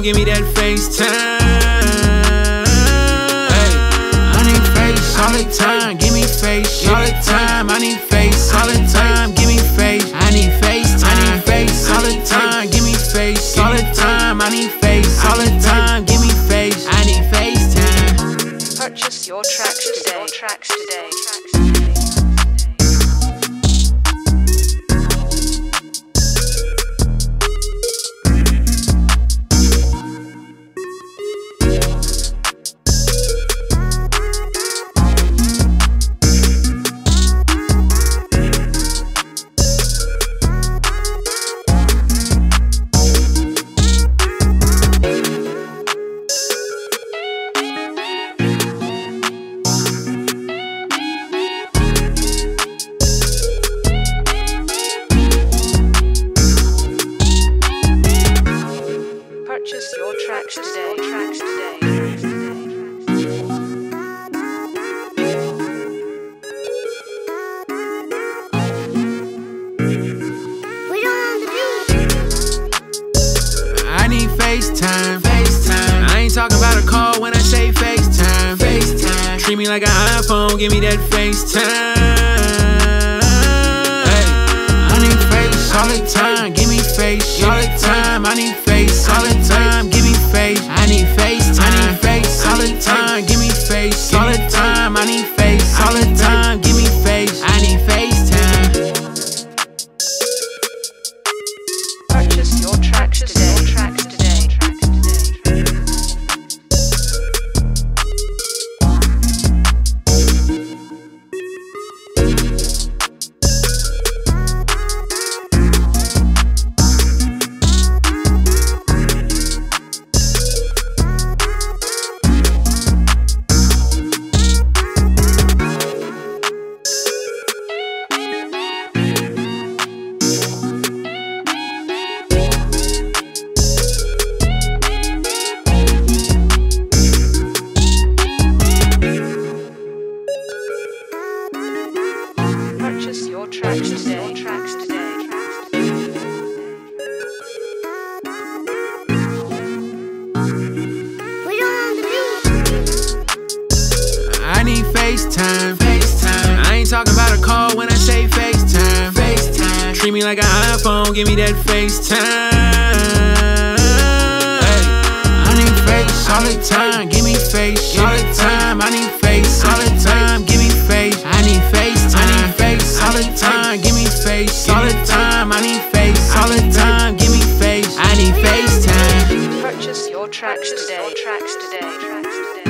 iPhone, give me that FaceTime. Hey, I need face all the time, give me face all the time. I need face all the time, give me face. I need FaceTime, I need face all the time, give me face all the time. I need face all the time, give me face. I need FaceTime. Purchase your tracks today. Purchase your tracks today. I need FaceTime. I ain't talking about a call when I say FaceTime. Treat me like an iPhone, give me that FaceTime. Hey, I need face all the time, give me face all the time. I need face all the time, give me face. I need FaceTime, I need face all the time, give me face all the time. I need face all the time, give me face. I need FaceTime. Purchase your tracks today. Purchase your tracks today. I need FaceTime. I ain't talking about a call when I say FaceTime. Treat me like an iPhone, give me that FaceTime. Hey, I need face all the time, give me face all the time. I need face all the time, give me face. I need FaceTime, I need face all the time, give me face all the time. I need face all the time, give me face. I need FaceTime. Purchase your tracks today.